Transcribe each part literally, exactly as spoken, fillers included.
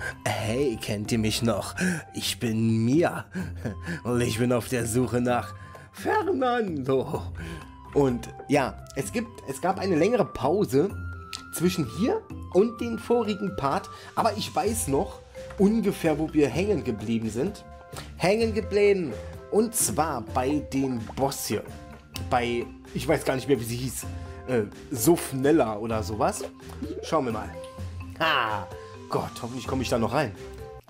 Hey, kennt ihr mich noch? Ich bin Mia und ich bin auf der Suche nach Fernando. Und ja, es gibt, es gab eine längere Pause zwischen hier und den vorigen Part, aber ich weiß noch ungefähr, wo wir hängen geblieben sind. Hängen geblieben und zwar bei den Boss hier. Bei, ich weiß gar nicht mehr, wie sie hieß, äh, Sofnella oder sowas. Schauen wir mal. Ah, Gott, hoffentlich komme ich da noch rein.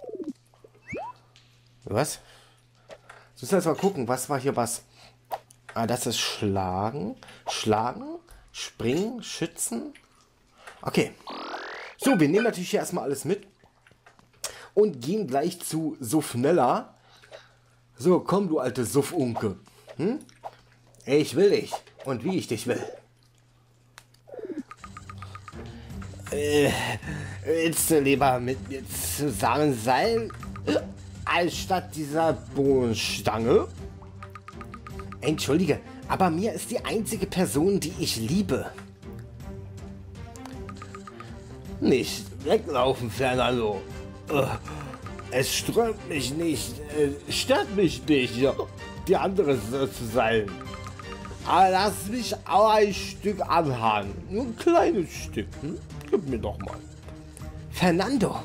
Was? Du musst jetzt mal gucken, was war hier was? Ah, das ist Schlagen. Schlagen, Springen, Schützen. Okay. So, wir nehmen natürlich hier erstmal alles mit. Und gehen gleich zu Sofnella. So, komm, du alte Suffunke. Hm? Ich will dich. Und wie ich dich will. Äh, willst du lieber mit mir zusammen sein, als statt dieser Bohnenstange? Entschuldige, aber Mia ist die einzige Person, die ich liebe. Nicht weglaufen, Fernando. Es stört mich nicht, es stört mich nicht, die andere zu sein. Aber lass mich auch ein Stück anhaben. Nur ein kleines Stück. Hm? Gib mir doch mal. Fernando.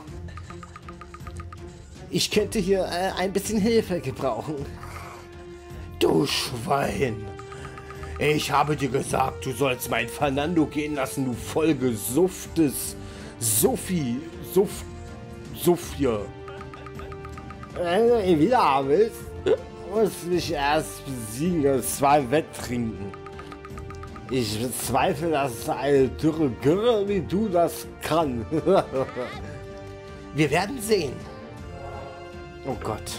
Ich könnte hier äh, ein bisschen Hilfe gebrauchen. Du Schwein. Ich habe dir gesagt, du sollst meinen Fernando gehen lassen, du vollgesufftes Sophie. Suff. Sophie. Wenn du ihn wieder haben willst, musst mich erst besiegen, zwei wetttrinken. Ich bezweifle, dass eine dürre Gürre wie du das kann. Wir werden sehen. Oh Gott.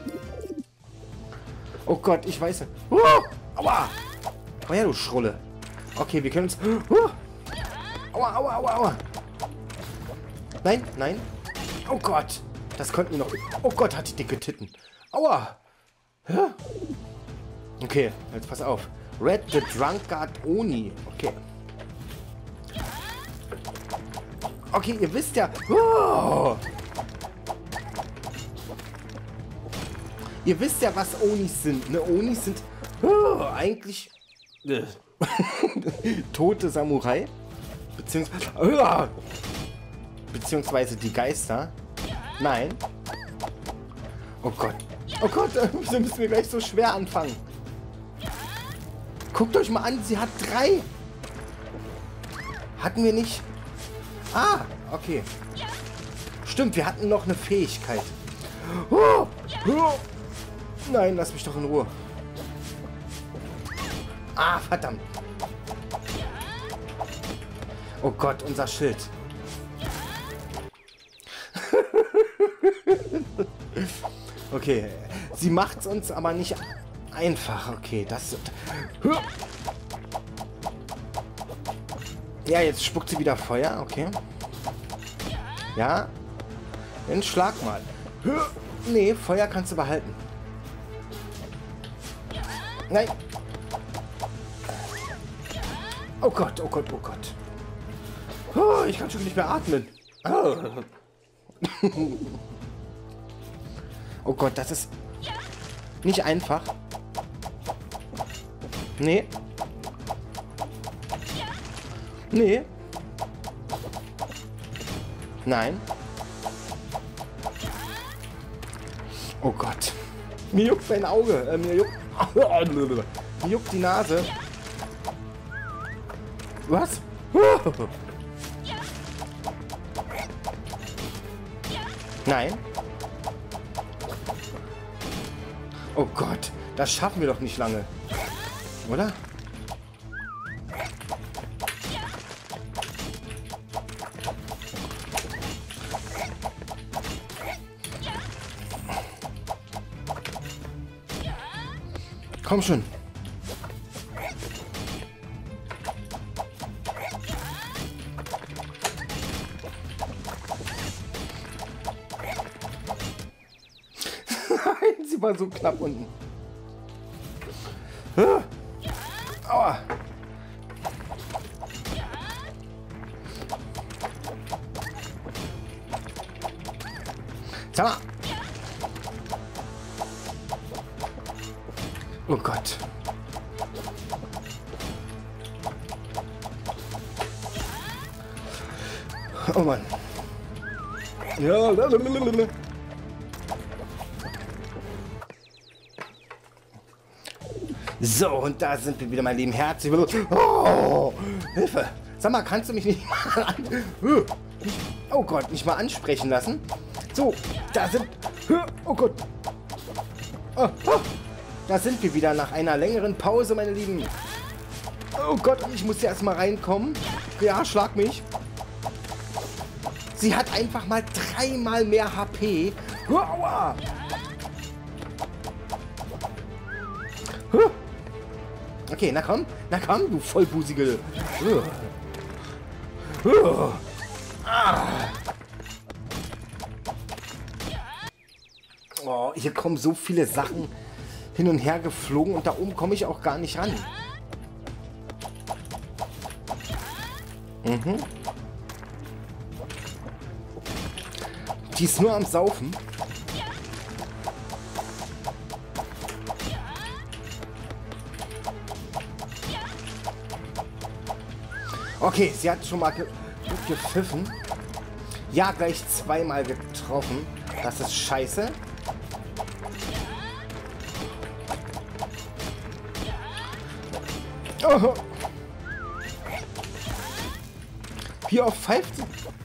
Oh Gott, ich weiß nicht. Uh, aua! Oh ja, du Schrulle. Okay, wir können uns... Uh, aua, aua, aua, aua. Nein, nein. Oh Gott. Das konnten wir noch... Oh Gott, hat die dicke Titten. Aua. Okay, jetzt pass auf. Red the Drunkard Oni. Okay. Okay, ihr wisst ja... Oh. Ihr wisst ja, was Onis sind. Ne, Onis sind oh, eigentlich äh, tote Samurai. Beziehungsweise, äh, beziehungsweise die Geister. Nein. Oh Gott. Oh Gott, wieso müssen wir gleich so schwer anfangen? Guckt euch mal an, sie hat drei. Hatten wir nicht? Ah, okay. Stimmt, wir hatten noch eine Fähigkeit. Oh, oh. Nein, lass mich doch in Ruhe. Ah, verdammt. Oh Gott, unser Schild. Okay, sie macht's uns aber nicht einfach. Okay, das... Ja, jetzt spuckt sie wieder Feuer. Okay. Ja. Dann schlag mal. Nee, Feuer kannst du behalten. Nein. Oh Gott, oh Gott, oh Gott. Oh, ich kann schon nicht mehr atmen. Oh. Oh Gott, das ist nicht einfach. Nee. Nee. Nein. Oh Gott. Mir juckt mein Auge. Äh, mir juckt... Mir juckt die Nase. Was? Nein. Oh Gott. Das schaffen wir doch nicht lange. Oder? Komm schon. Nein, sie war so knapp unten. Aua. Sag mal. Oh Gott. Oh Mann. Ja, lalalala. So, und da sind wir wieder, mein lieben Herzlich willkommen. Oh, Hilfe. Sag mal, kannst du mich nicht mal an... Oh Gott, nicht mal ansprechen lassen? So, da sind... Oh Gott. Oh, oh. Da sind wir wieder nach einer längeren Pause, meine Lieben. Oh Gott, ich muss hier erstmal reinkommen. Ja, schlag mich. Sie hat einfach mal dreimal mehr H P. Aua. Okay, na komm. Na komm, du vollbusige. Oh, hier kommen so viele Sachen hin und her geflogen und da oben komme ich auch gar nicht ran. Mhm. Die ist nur am Saufen. Okay, sie hat schon mal ge gepfiffen. Ja, gleich zweimal getroffen. Das ist scheiße. Oh. Wie oft pfeift sie?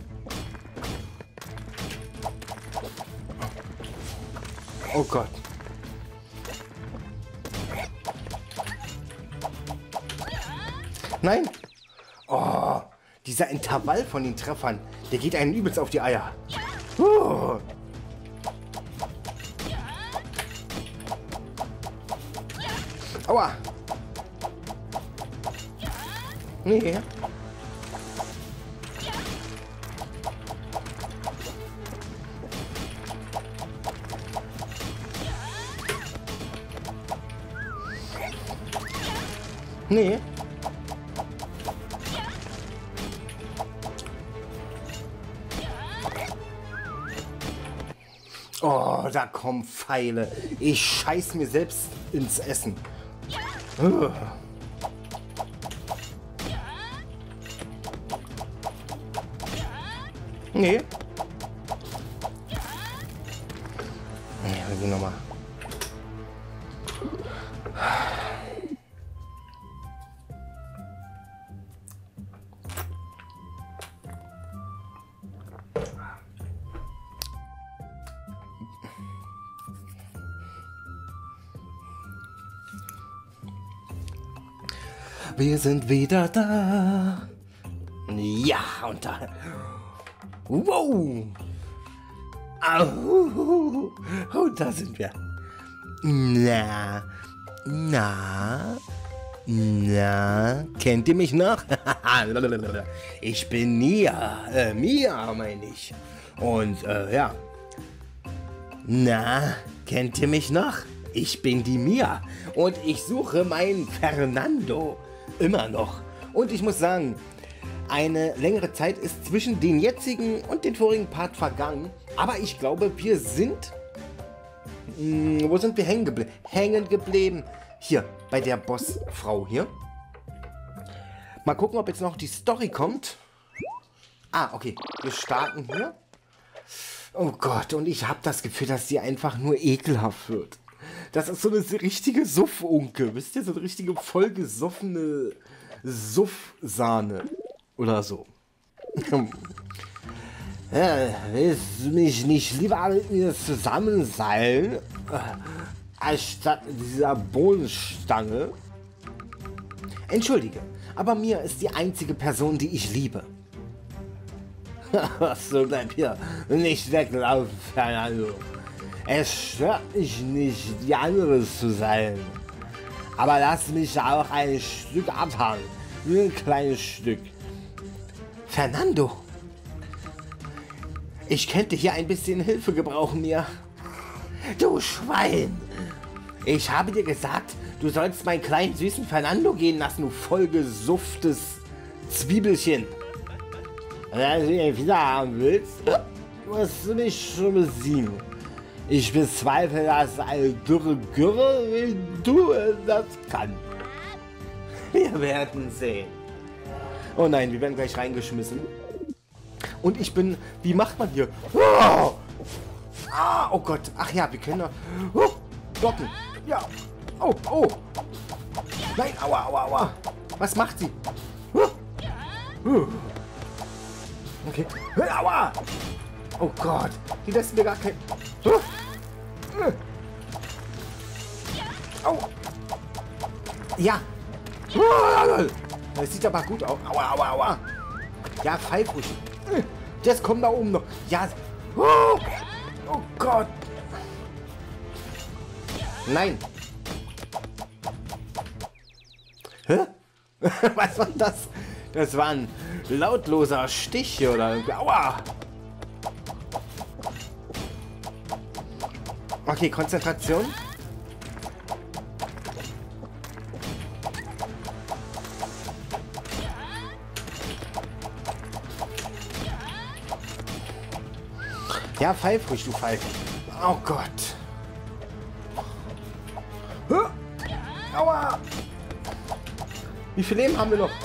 Oh Gott. Nein. Oh, dieser Intervall von den Treffern, der geht einen übelst auf die Eier. Uh. Aua. Nee. Nee. Oh, da kommen Pfeile. Ich scheiß mir selbst ins Essen. Uh. Nee. Nee, wir gehen nochmal. Wir sind wieder da. Ja, und da. Wow. Au. Und da sind wir. Na. Na. Na. Kennt ihr mich noch? Ich bin Mia. Äh, Mia, meine ich. Und, äh, ja. Na. Kennt ihr mich noch? Ich bin die Mia. Und ich suche meinen Fernando. Immer noch. Und ich muss sagen, eine längere Zeit ist zwischen den jetzigen und den vorigen Part vergangen. Aber ich glaube, wir sind... Mh, wo sind wir hängen geblieben? Hängen geblieben. Hier, bei der Bossfrau hier. Mal gucken, ob jetzt noch die Story kommt. Ah, okay. Wir starten hier. Oh Gott, und ich habe das Gefühl, dass sie einfach nur ekelhaft wird. Das ist so eine richtige Suffunke. Wisst ihr, so eine richtige vollgesoffene Suffsahne. Oder so. Ja, willst du mich nicht lieber mit mir zusammen sein, anstatt dieser Bohnenstange? Entschuldige, aber Mia ist die einzige Person, die ich liebe. Was, so bleib hier nicht weglaufen, Fernando. Es stört mich nicht, die andere zu sein. Aber lass mich auch ein Stück abhauen. Nur ein kleines Stück. Fernando. Ich könnte hier ein bisschen Hilfe gebrauchen, Mia. Du Schwein. Ich habe dir gesagt, du sollst meinen kleinen süßen Fernando gehen lassen, du vollgesufftes Zwiebelchen. Wenn du ihn wieder haben willst, musst du mich schon besiegen. Ich bezweifle, dass eine dürre Gürre wie du das kann. Wir werden sehen. Oh nein, wir werden gleich reingeschmissen. Und ich bin... Wie macht man hier? Oh, ah, oh Gott. Ach ja, wir können... Oh, blocken. Ja. Oh, oh. Nein, aua, aua, aua. Was macht sie? Okay. Aua. Oh Gott. Die lässt mir gar kein... Oh. Ja. Das sieht aber gut aus. Aua, aua, aua. Ja, pfeif ruhig. Das kommt da oben noch. Ja. Oh, oh Gott. Nein. Hä? Was war das? Das war ein lautloser Stich hier oder irgendwie. Aua. Okay, Konzentration. Ja, pfeif ruhig, du Pfeife. Oh Gott. Huh? Aua. Wie viel Leben haben wir noch?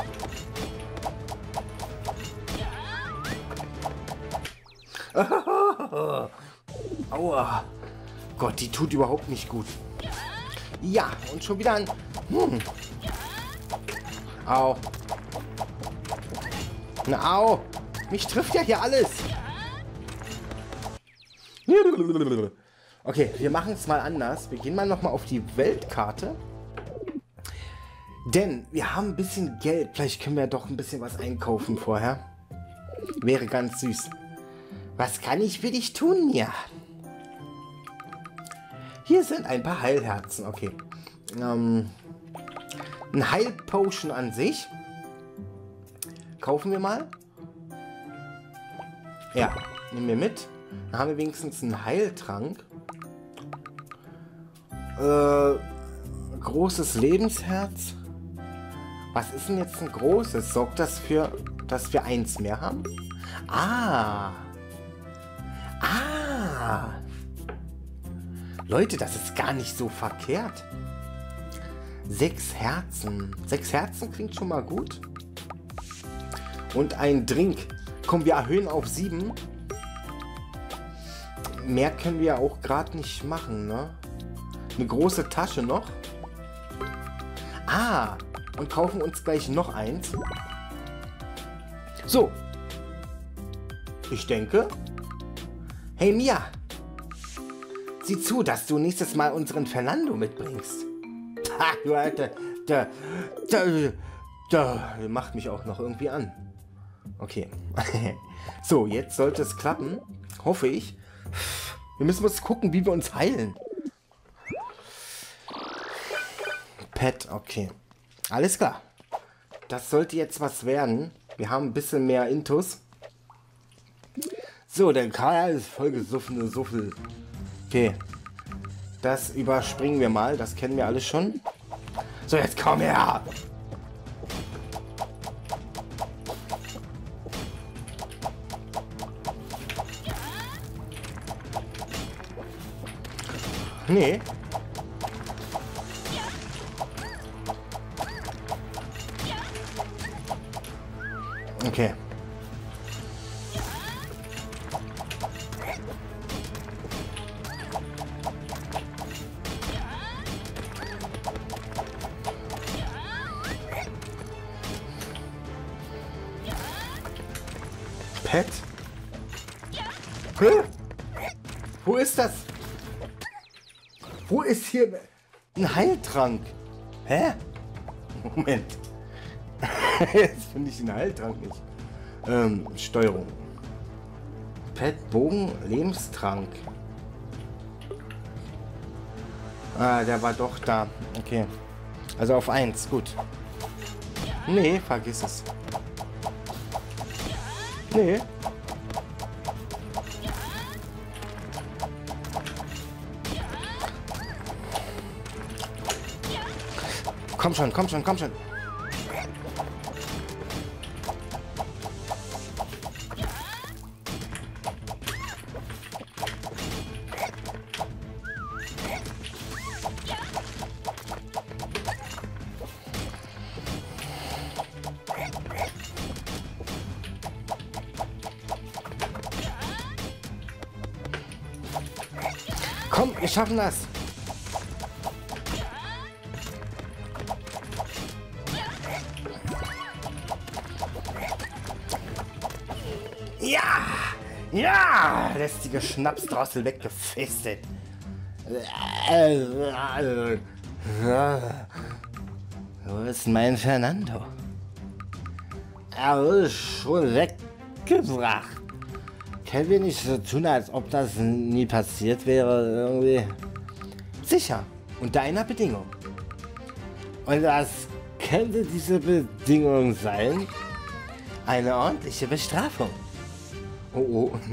Aua. Gott, die tut überhaupt nicht gut. Ja, und schon wieder ein... Hm. Au. Na, au. Mich trifft ja hier alles. Okay, wir machen es mal anders. Wir gehen mal nochmal auf die Weltkarte. Denn wir haben ein bisschen Geld. Vielleicht können wir doch ein bisschen was einkaufen vorher. Wäre ganz süß. Was kann ich für dich tun, ja? Hier sind ein paar Heilherzen. Okay. Ähm, ein Heilpotion an sich. Kaufen wir mal. Ja, nehmen wir mit. Dann haben wir wenigstens einen Heiltrank. Äh, großes Lebensherz. Was ist denn jetzt ein großes? Sorgt das für, dass wir eins mehr haben? Ah. Ah. Leute, das ist gar nicht so verkehrt. Sechs Herzen. Sechs Herzen klingt schon mal gut. Und ein Drink. Komm, wir erhöhen auf sieben. Mehr können wir ja auch gerade nicht machen, ne? Eine große Tasche noch. Ah, und kaufen uns gleich noch eins. So. Ich denke. Hey Mia. Sieh zu, dass du nächstes Mal unseren Fernando mitbringst. Ha, du Alter. Der, der, der macht mich auch noch irgendwie an. Okay. So, jetzt sollte es klappen. Hoffe ich. Wir müssen uns gucken, wie wir uns heilen. Pet, okay. Alles klar. Das sollte jetzt was werden. Wir haben ein bisschen mehr Intus. So, der Karl ist voll gesoffene Suffel. Okay. Das überspringen wir mal. Das kennen wir alles schon. So, jetzt komm her! Nee. Okay. Pet? Hä? Wo ist das? Wo ist hier ein Heiltrank? Hä? Moment. Jetzt finde ich den Heiltrank nicht. Ähm, Steuerung. Pet, Bogen, Lebenstrank. Ah, der war doch da. Okay. Also auf eins, gut. Nee, vergiss es. Nee. Komm schon, komm schon, komm schon. Komm, wir schaffen das. Ja! Ja! Lästige Schnapsdrossel weggefistet. Wo ist mein Fernando? Er ist schon weggebracht. Können wir nicht so tun, als ob das nie passiert wäre, irgendwie? Sicher, unter einer Bedingung. Und was könnte diese Bedingung sein? Eine ordentliche Bestrafung. Oh, oh.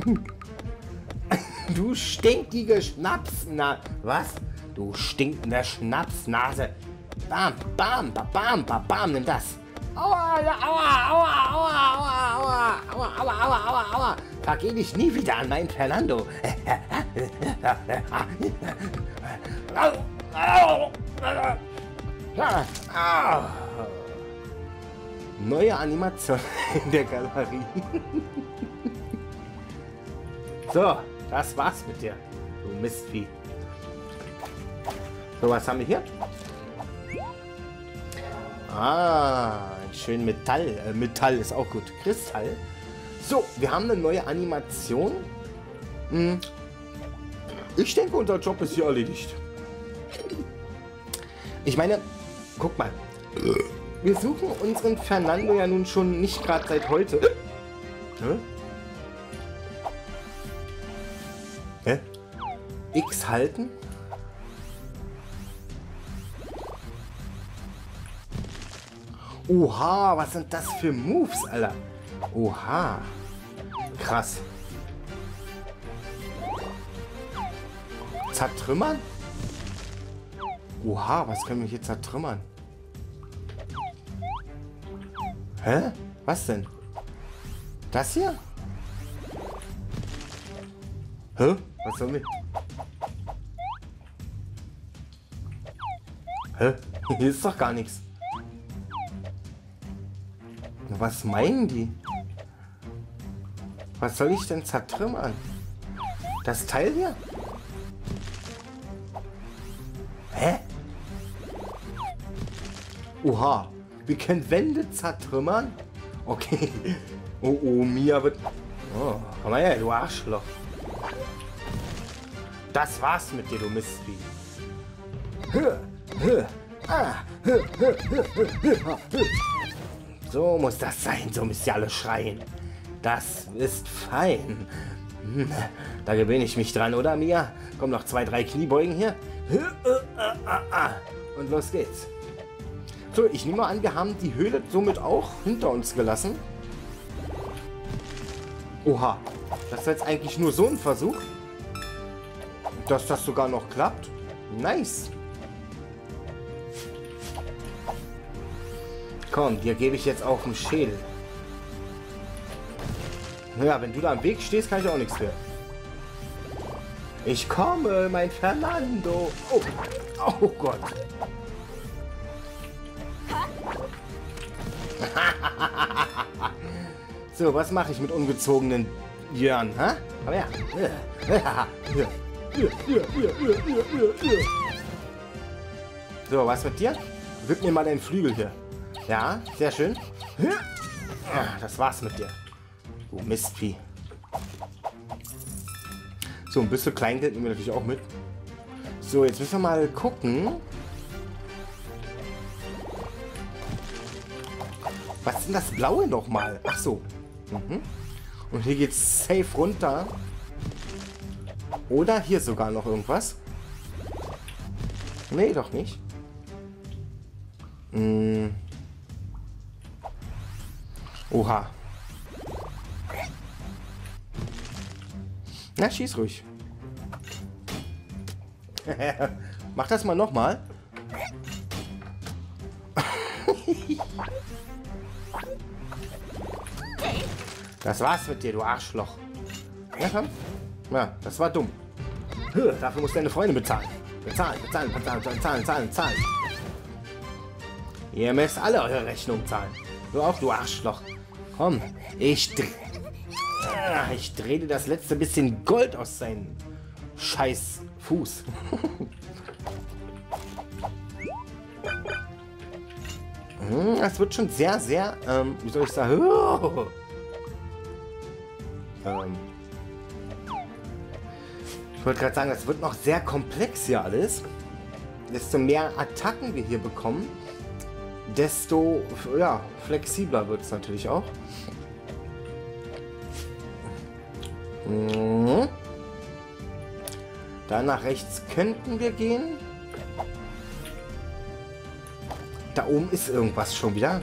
Du stinkige Schnapsnase. Was? Du stinkende Schnapsnase. Bam, bam, bam, bam, bam, bam, nimm das. Aua, aua, aua, aua, aua, aua, aua, aua, aua, aua. Vergeh dich nie wieder an meinen Fernando. Neue Animation in der Galerie. So, das war's mit dir, du Mistvieh. So, was haben wir hier? Ah, schön Metall. Äh, Metall ist auch gut. Kristall. So, wir haben eine neue Animation. Hm. Ich denke, unser Job ist hier erledigt. Ich meine, guck mal. Wir suchen unseren Fernando ja nun schon nicht gerade seit heute. Hä? Hä? X halten? Oha, was sind das für Moves, Alter? Oha. Krass. Zertrümmern? Oha, was können wir hier zertrümmern? Hä? Was denn? Das hier? Hä? Was soll wir? Hä? Hier ist doch gar nichts. Was meinen die? Was soll ich denn zertrümmern? Das Teil hier? Hä? Oha. Wir können Wände zertrümmern? Okay. Oh, oh, Mia wird... Oh, komm mal her, du Arschloch. Das war's mit dir, du Mistvieh. So muss das sein, so müsst ihr alle schreien. Das ist fein. Da gewöhne ich mich dran, oder Mia? Komm, noch zwei, drei Kniebeugen hier. Und los geht's. So, ich nehme mal an, wir haben die Höhle somit auch hinter uns gelassen. Oha, das ist jetzt eigentlich nur so ein Versuch. Dass das sogar noch klappt. Nice. Komm, dir gebe ich jetzt auf den Schädel. Ja, wenn du da im Weg stehst, kann ich auch nichts für. Ich komme, mein Fernando. Oh, oh Gott. So, was mache ich mit ungezogenen Jörn, hä? Komm her. So, was mit dir? Gib mir mal deinen Flügel hier. Ja, sehr schön. Ja, das war's mit dir. Du Mistvieh. So, ein bisschen Kleingeld nehmen wir natürlich auch mit. So, jetzt müssen wir mal gucken. Was ist denn das Blaue nochmal? Ach so. Mhm. Und hier geht's safe runter. Oder hier sogar noch irgendwas. Nee, doch nicht. Hm. Oha. Na, schieß ruhig. Mach das mal nochmal. Das war's mit dir, du Arschloch. Ja, komm. Ja, das war dumm. Dafür musst du deine Freunde bezahlen. Bezahlen, bezahlen, bezahlen, bezahlen, zahlen, zahlen. Ihr müsst alle eure Rechnung zahlen. Du auch, du Arschloch. Komm, ich dreh... Ich drehe dir das letzte bisschen Gold aus seinen scheiß Fuß. Das wird schon sehr, sehr, ähm, wie soll ich sagen, oh. ähm, ich wollte gerade sagen, das wird noch sehr komplex hier alles. Desto mehr Attacken wir hier bekommen, desto, ja, flexibler wird es natürlich auch. Mhm. Da nach rechts könnten wir gehen. Da oben ist irgendwas schon wieder.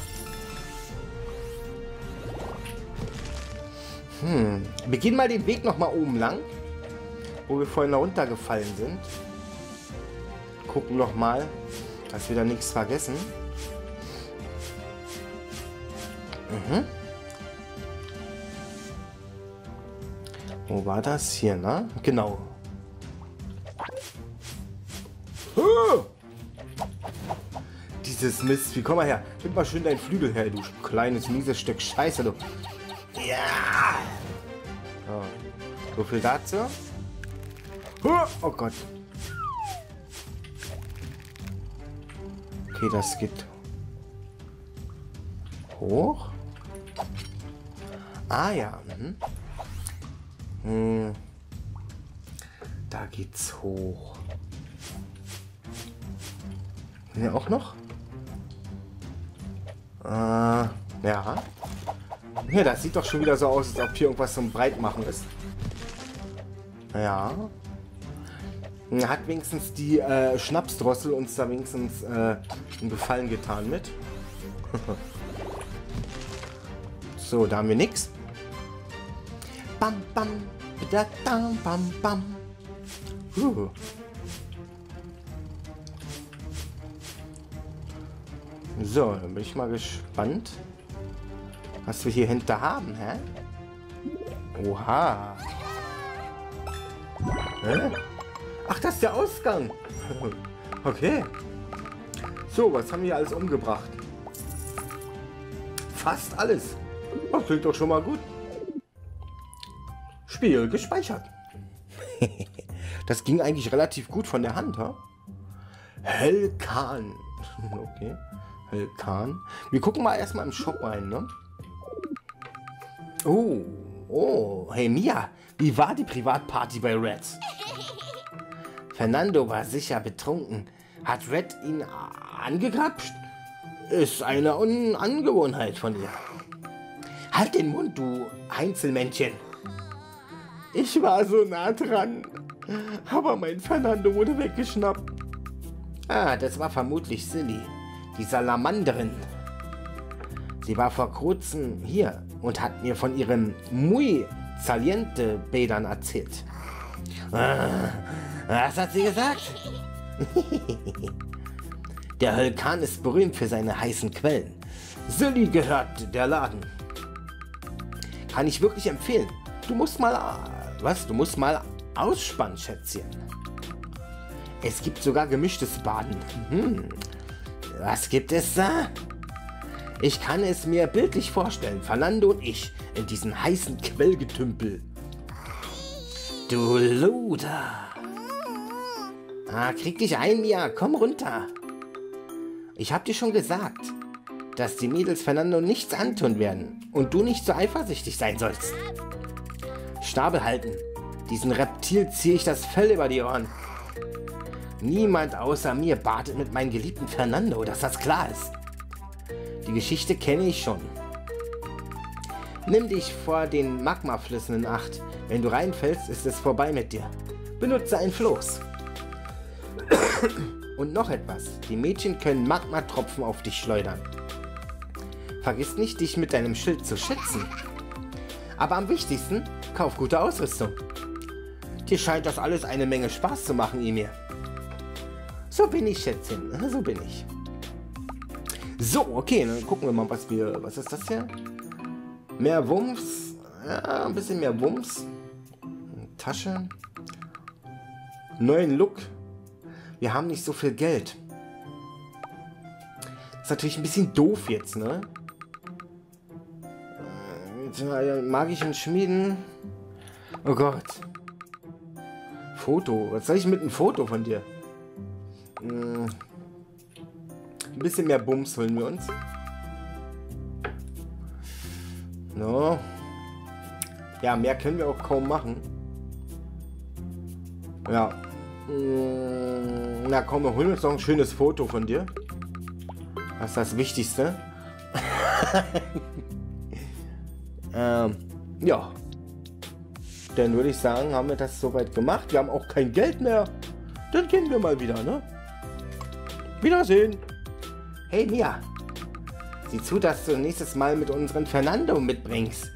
Hm. Wir gehen mal den Weg noch mal oben lang, wo wir vorhin runtergefallen sind. Gucken noch mal, dass wir da nichts vergessen. Mhm. Wo war das? Hier, ne? Genau. Oh! Dieses Mist. Wie komm mal her? Nimm mal schön deinen Flügel her, du kleines, mieses Stück Scheiße, du. Ja! So, so viel dazu. Oh Gott. Okay, das geht hoch. Ah ja. Mhm. Hm. Da geht's hoch. Hier auch noch? Äh, ja. Ja, das sieht doch schon wieder so aus, als ob hier irgendwas zum Breitmachen ist. Ja. Hat wenigstens die äh, Schnapsdrossel uns da wenigstens äh, einen Gefallen getan mit. So, da haben wir nichts. Bam, bam, da, da, bam, bam. Uh. So, dann bin ich mal gespannt, was wir hier hinter haben, hä? Oha. Hä? Ach, das ist der Ausgang. Okay. So, was haben wir alles umgebracht? Fast alles. Das klingt doch schon mal gut. Spiel gespeichert. Das ging eigentlich relativ gut von der Hand, ha? Hellkahn. Okay. Hellkahn. Wir gucken mal erstmal im Shop rein, ne? Oh. Oh. Hey Mia, wie war die Privatparty bei Red? Fernando war sicher betrunken. Hat Red ihn angegrapscht? Ist eine Un Angewohnheit von ihr. Halt den Mund, du Einzelmännchen. Ich war so nah dran. Aber mein Fernando wurde weggeschnappt. Ah, das war vermutlich Silly, die Salamanderin. Sie war vor kurzem hier und hat mir von ihren muy saliente Bädern erzählt. Ah, was hat sie gesagt? Der Hellkahn ist berühmt für seine heißen Quellen. Silly gehört der Laden. Kann ich wirklich empfehlen. Du musst mal... Was? Du musst mal ausspannen, Schätzchen. Es gibt sogar gemischtes Baden. Hm. Was gibt es da? Ich kann es mir bildlich vorstellen. Fernando und ich in diesem heißen Quellgetümpel. Du Luder. Ah, krieg dich ein, Mia. Komm runter. Ich hab dir schon gesagt, dass die Mädels Fernando nichts antun werden und du nicht so eifersüchtig sein sollst. Schnabel halten. Diesen Reptil ziehe ich das Fell über die Ohren. Niemand außer mir badet mit meinem geliebten Fernando, dass das klar ist. Die Geschichte kenne ich schon. Nimm dich vor den Magmaflüssen in Acht. Wenn du reinfällst, ist es vorbei mit dir. Benutze ein Floß. Und noch etwas. Die Mädchen können Magmatropfen auf dich schleudern. Vergiss nicht, dich mit deinem Schild zu schützen. Aber am wichtigsten, kauf gute Ausrüstung. Dir scheint das alles eine Menge Spaß zu machen, Emir. So bin ich, Schätzchen. So bin ich. So, okay, dann gucken wir mal, was wir... Was ist das hier? Mehr Wumms. Ja, ein bisschen mehr Wumms. Tasche. Neuen Look. Wir haben nicht so viel Geld. Das ist natürlich ein bisschen doof jetzt, ne? Mit magischen Schmieden. Oh Gott. Foto. Was soll ich mit einem Foto von dir? Hm. Ein bisschen mehr Bums holen wir uns. No. Ja, mehr können wir auch kaum machen. Ja. Hm. Na komm, wir holen uns noch ein schönes Foto von dir. Das ist das Wichtigste. ähm, ja. Dann würde ich sagen, haben wir das soweit gemacht. Wir haben auch kein Geld mehr. Dann gehen wir mal wieder, ne? Wiedersehen. Hey Mia. Sieh zu, dass du nächstes Mal mit unseren Fernando mitbringst.